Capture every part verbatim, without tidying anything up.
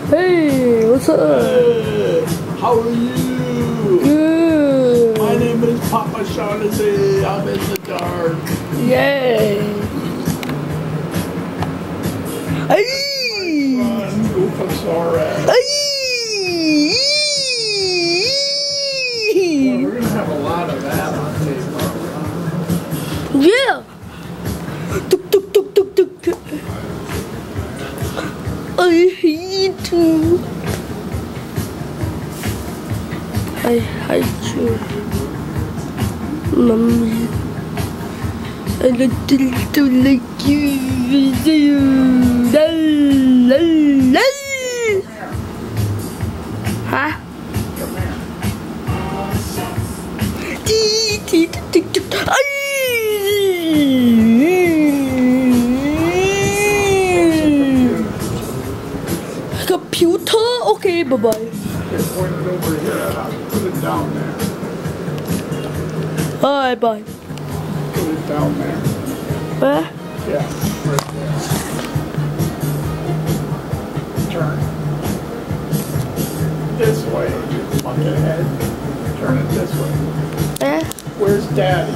Hey, what's up? Hey, how are you? Good. My name is Papa Shaughnessy. I'm in the dark. Yay. Hey. Run, Goopasaurus. Hey. Well, we're gonna have a lot of that on tape. Yeah. Tuk tuk tuk tuk tuk. I hate you. I hate you, Mommy. I don't like you. Huh? Come here. Computer? Okay, bye bye. Here, point it over here. I'll put it down there. Bye bye. Put it down there. Where? Yeah, right there. Turn. This way, you monkey head. Turn it this way. Where? Where's Daddy?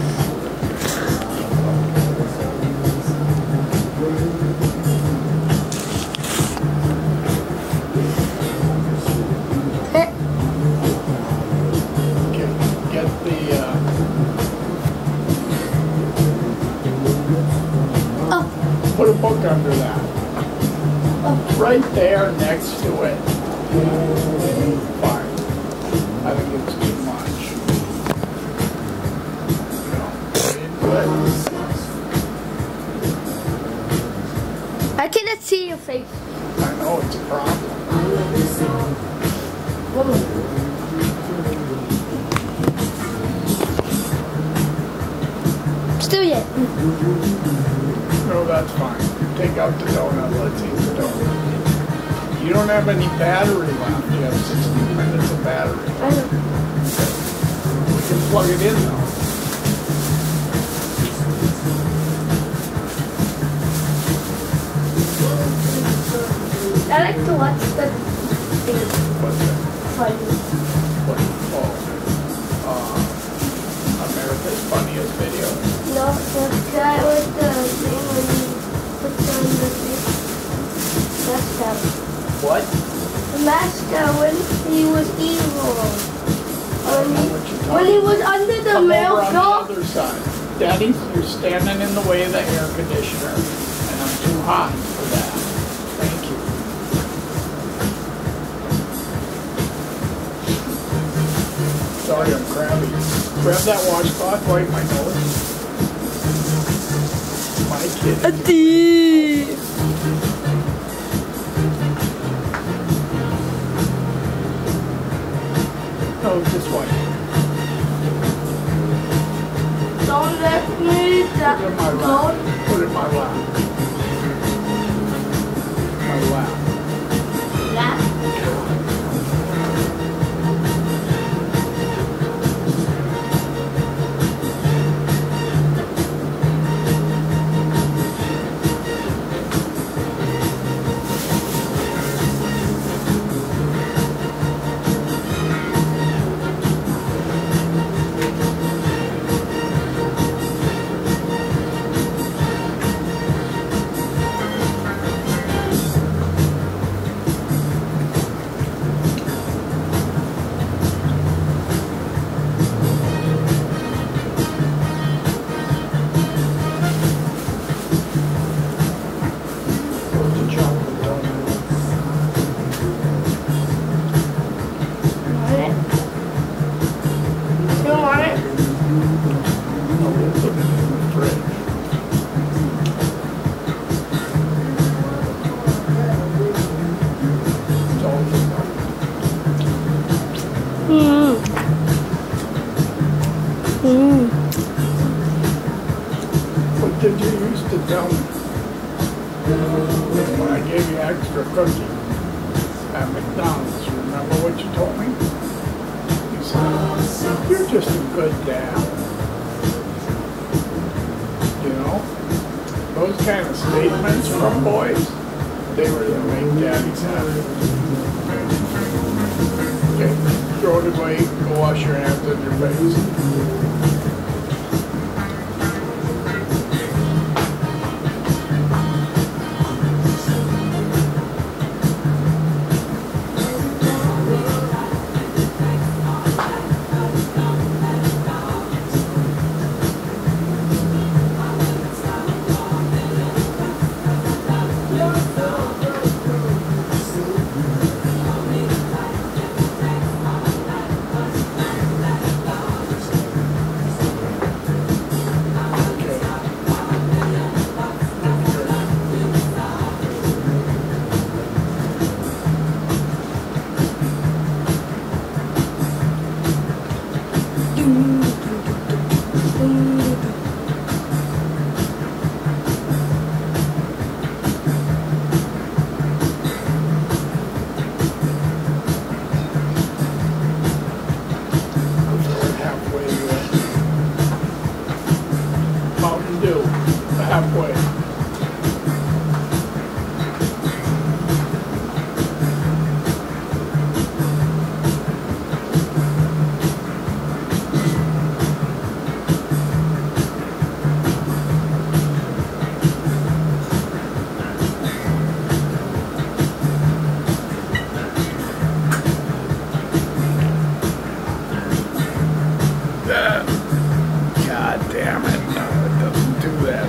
Eh. Get, get the, uh, Oh. put a book under that. Oh. Right there next to it. Fine. I think it's too much. No. But I cannot see your face. I know it's a problem. Woman. Still yet. No, that's fine. Take out the donut. Let's eat the donut. You don't have any battery left. You have sixteen minutes of battery. I know. We can plug it in though. I like to watch the thing. What's that? Fun. What? Oh. Uh, America's Funniest Videos. No, the guy with the thing when he puts on the thing. Mascot. What? The mascot when he was evil. I don't know When he, what you're talking when he was under the Come milk over on the dog. other side. Daddy, you're standing in the way of the air conditioner, and I'm too hot for that. Thank you. Sorry, I'm crabby. Grab that washcloth, wipe my nose. My kid. Adi. No, just wipe. Don't let me Put it in my down. lap. Put it in my lap. My lap. Laugh. Where's the chocolate donut? Want it? You don't want it? Oh, we'll put it in the fridge. It's all good. Mm. Mm. What did you used to tell me when I gave you extra cookie at McDonald's? Remember what you told me? You said, you're just a good dad. You know? Those kind of statements from boys, they really make daddy Exactly. Okay, throw it away, go wash your hands and your face. Halfway there. Mountain Dew, halfway. God damn it, no, it doesn't do that.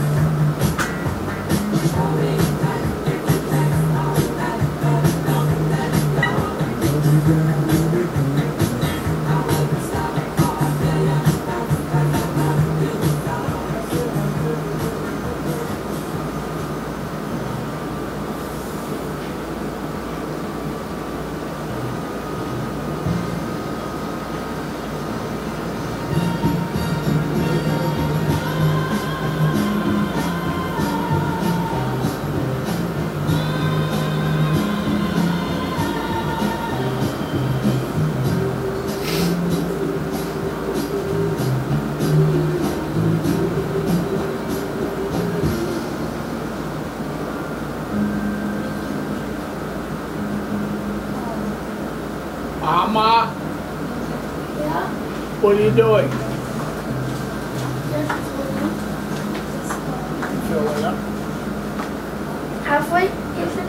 Mama, Yeah? what are you doing? Just Fill it up. halfway, you said?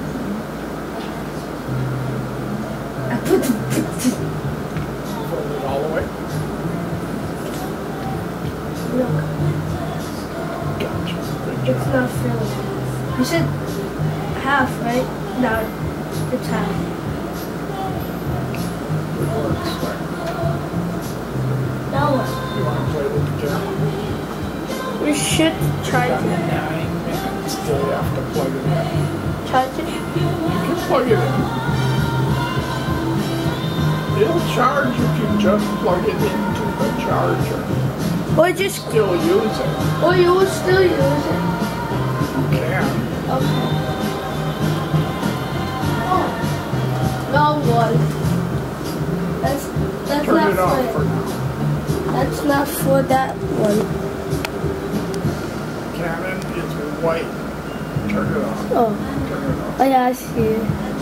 I put the Fill it all the way. Look, Gotcha. Good it's job. not filled. You said half, right? No, it's half. Good work, sir. Now what? You want to play with the camera? We should charge Got it. nine minutes till you have to plug it in. Charge it? You can plug it in. It'll charge if you just plug it into the charger. Or just, Still use it. or you will still use it. You can. Okay. Oh. No one. That's that's Turn not it off for for now. that's not for that one. Canon is white. Turn it off. Oh. Turn it off. Oh yeah, I see it.